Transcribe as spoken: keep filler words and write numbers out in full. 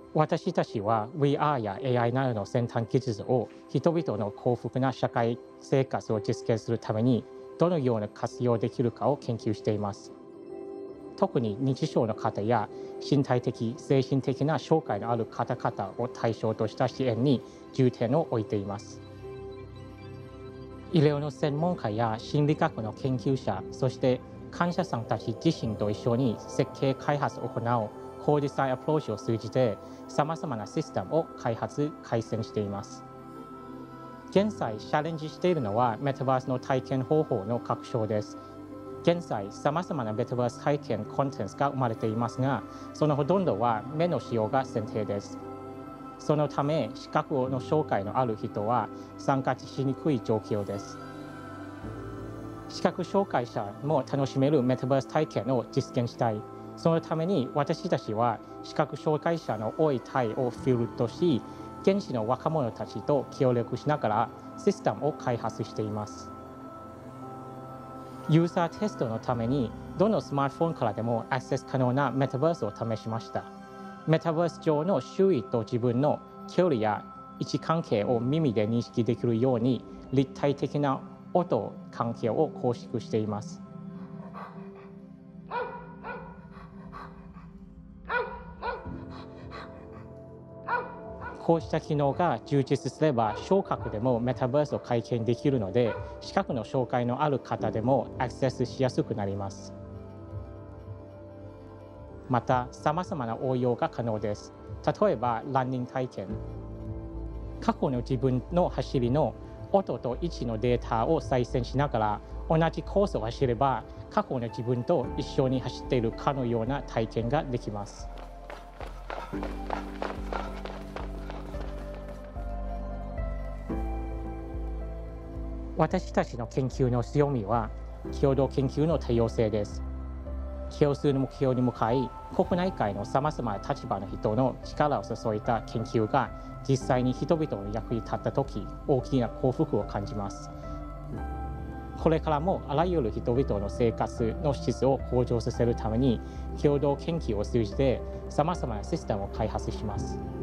私たちは ブイアール や エーアイ などの先端技術を人々の幸福な社会生活を実現するためにどのように活用できるかを研究しています。特に認知症の方や身体的・精神的な障害のある方々を対象とした支援に重点を置いています。医療の専門家や心理学の研究者、そして患者さんたち自身と一緒に設計開発を行う高デザインアプローチを通じてさまざまなシステムを開発・改善しています。現在チャレンジしているのはメタバースの体験方法の拡張です。現在さまざまなメタバース体験コンテンツが生まれていますが、そのほとんどは目の使用が前提です。そのため視覚の障害のある人は参加しにくい状況です。視覚障害者も楽しめるメタバース体験を実現したい。そのために私たちは視覚障害者の多いタイをフィールドとし、現地の若者たちと協力しながらシステムを開発しています。ユーザーテストのためにどのスマートフォンからでもアクセス可能なメタバースを試しました。メタバース上の周囲と自分の距離や位置関係を耳で認識できるように立体的な音環境を構築しています。こうした機能が充実すれば聴覚でもメタバースを体験できるので、視覚の障害のある方でもアクセスしやすくなります。また、さまざまな応用が可能です。例えば、ランニング体験。過去の自分の走りの音と位置のデータを再生しながら、同じコースを走れば、過去の自分と一緒に走っているかのような体験ができます。私たちの研究の強みは、共同研究の多様性です。共通の目標に向かい、国内外のさまざまな立場の人の力を注いだ研究が実際に人々の役に立ったとき、大きな幸福を感じます。これからもあらゆる人々の生活の質を向上させるために、共同研究を通じてさまざまなシステムを開発します。